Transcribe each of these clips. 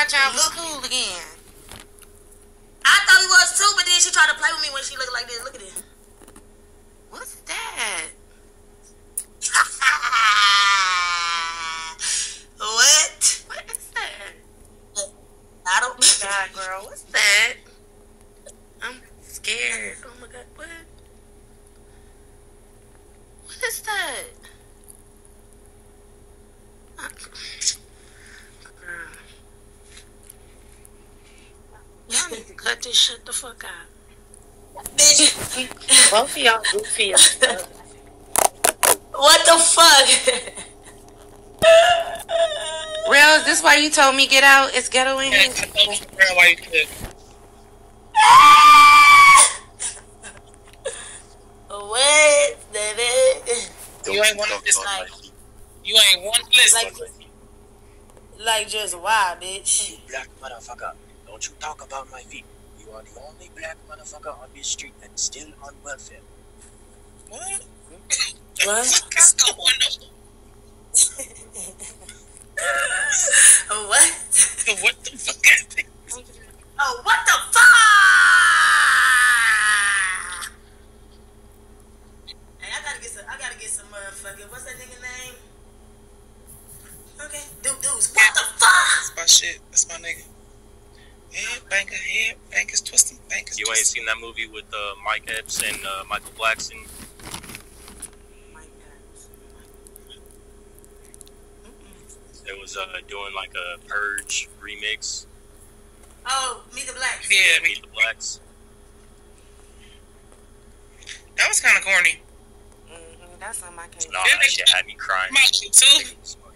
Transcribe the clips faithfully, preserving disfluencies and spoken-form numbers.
thought y'all was cool again. I thought we was too, but then she tried to play with me when she looked like this. Look at this. What's that? What? What is that? I don't know. God, girl, what's that? I'm scared. Oh my God, what? What is that? I, girl. Y'all need to cut this shit the fuck out. Bitch. Both of y'all goofy as fuck. What the fuck? Real, is this why you told me get out? It's ghetto in here. I told you why you could. What? You ain't one of this like. You ain't one listen. Like, like just why, bitch? You black motherfucker. Don't you talk about my feet. You are the only black motherfucker on this street and still on welfare. What? What? What is going on? What? What the fuck happened? Oh, what the fuck? Hey, I gotta get some. I gotta get some motherfucking. What's that nigga name? Okay, dude, dudes. What the fuck? That's my shit. That's my nigga. Head banker, head bankers twisting, bankers. You ain't seen that movie with uh, Mike Epps and uh, Michael Blackson? It was uh, doing like a Purge remix. Oh, Meet the Blacks. Yeah, Meet the Blacks. That was kind of corny. Mm-hmm, that's on my case. No, that shit had me crying. My shit too. It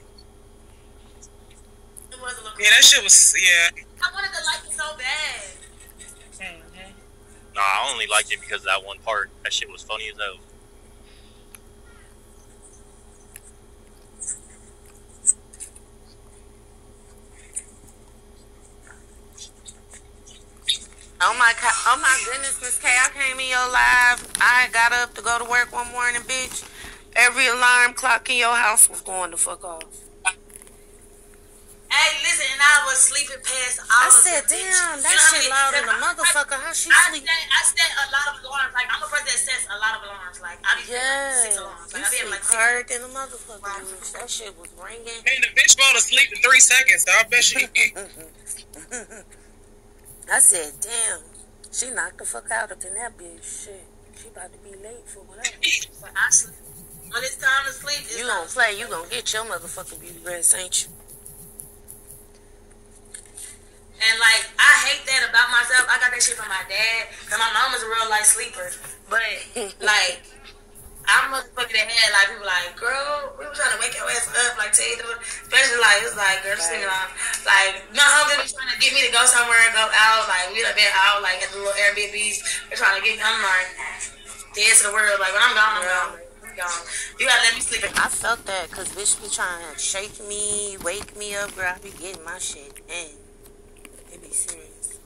was a little. Yeah, that shit was yeah. I wanted to like it so bad. Mm-hmm. No, I only liked it because of that one part. That shit was funny as hell. Oh my God! Oh my goodness, Miss K! I came in your live. I got up to go to work one morning, bitch. Every alarm clock in your house was going the fuck off. Hey, listen, and I was sleeping past all I of said, the bitch. damn, that You know shit what I loud mean? in the I- motherfucker. How she I sleep? set, I set a lot of alarms. Like, I'm a person that sets a lot of alarms. Like, I be setting like six Yeah, alarms. you Like, I be having sleep like six. hard in the motherfucker, bitch. That shit was ringing. Man, the bitch fall asleep in three seconds. So I bet she. I said, damn, she knocked the fuck out up in that bitch. Shit, she about to be late for whatever. But I sleep. When it's time to sleep, it's You time gonna to play? sleep. You gonna get your motherfucking beauty rest, ain't you? And like, I hate that about myself. I got that shit from my dad. Cause my mom was a real light sleeper. But like, I'm motherfucking that head. Like, people like, girl, we were trying to wake your ass up. Like, tell you, the- especially like, it's like, girl, just thinking on. Like, my homie was trying to get me to go somewhere and go out. Like, we done been out, like, at the little Airbnbs. They're trying to get me. I'm like, dead to the world. Like, when I'm gone, I'm gone. I'm gone. You gotta let me sleep. I felt that because bitch be trying to shake me, wake me up, girl. I be getting my shit in. It be serious.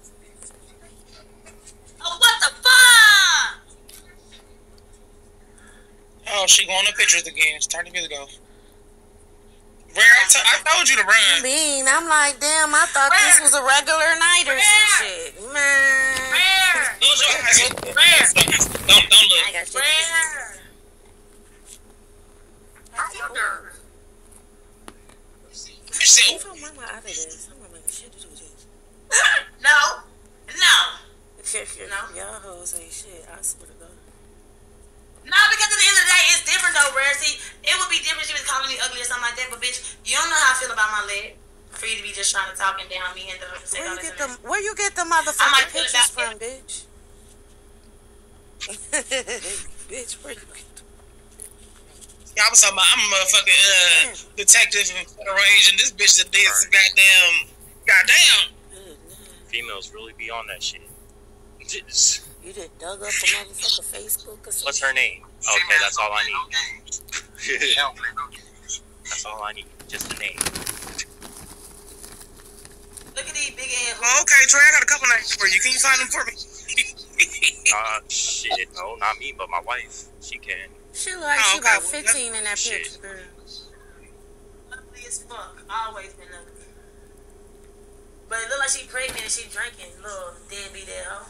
Oh, what the fuck? Oh, she going to pictures again. She turned the music off. Rare, I, t- I told you to I run. mean, I'm like, damn, I thought this was a regular night or some shit. Man. Rare. Close your eyes. Rare. Don't, don't look. I got shit. Rare. How you doing? Bitch said, If I'm mama out of this, I'm gonna make shit to do this. No. No. No. Y'all hoes ain't shit. I swear to God. No, because at the end of the day, it's different though, Rare. See, it would be different if she was calling me ugly or something like that, but bitch, you don't know how I feel about my leg. For you to be just trying to talk and down me and the say Where all you this get and the Where you get the I might motherfucking feel pictures about from, bitch? Bitch, where you get them? y'all was talking about I'm a motherfucking uh, detective and federal agent. This bitch that did some goddamn, goddamn. Good night. Females really be on that shit. Just- You done dug up a motherfucker Facebook or something? What's her name? Okay, that's all I need. That's all I need. Just the name. Look at these big ass. Oh, okay, Trey, I got a couple names for you. Can you find them for me? Uh, shit. No, not me, but my wife. She can. She look like Oh, she okay, about well, fifteen in that shit. picture, girl. Ugly as fuck. Always been ugly. But it look like she pregnant and she drinking. Little deadbeat that hoe.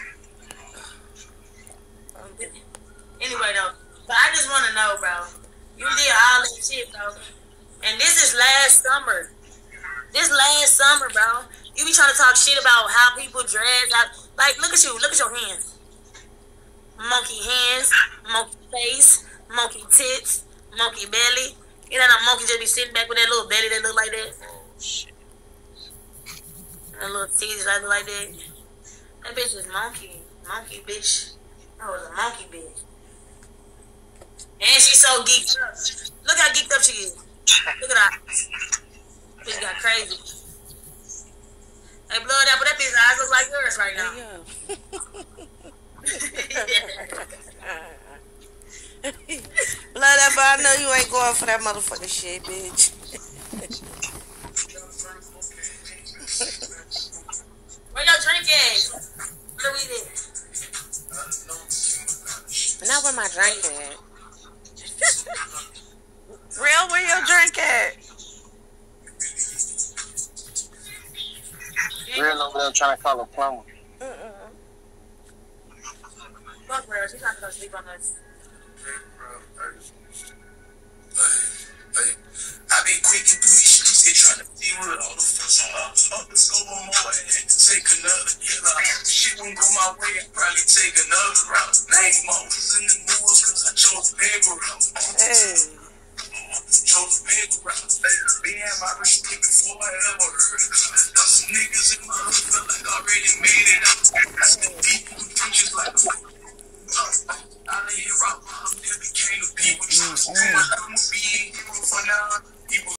Anyway, though. But I just want to know, bro. You did all that shit, bro. And this is last summer. This last summer, bro. You be trying to talk shit about how people dress. How, like, look at you. Look at your hands. Monkey hands. Monkey face. Monkey tits. Monkey belly. You know that monkey just be sitting back with that little belly that look like that? Oh, shit. That little titties that look like that. That bitch is monkey. Monkey, bitch. That was a monkey, bitch. And she's so geeked up. Look how geeked up she is. Look at that. Bitch got crazy. Hey, blood apple, that bitch's eyes look like yours right now. Blood apple, I know you ain't going for that motherfucking shit, bitch. Where your drink at? Where we at? Not where my drink at. Real, where your drink at? Real over there trying to call a plumber. Mm-mm. Fuck her, she's not gonna sleep on us. I be quick and through these streets, they trying to deal with all the fucks up. Up the scope on more, I had to take another killer. Shit won't go my way, I probably take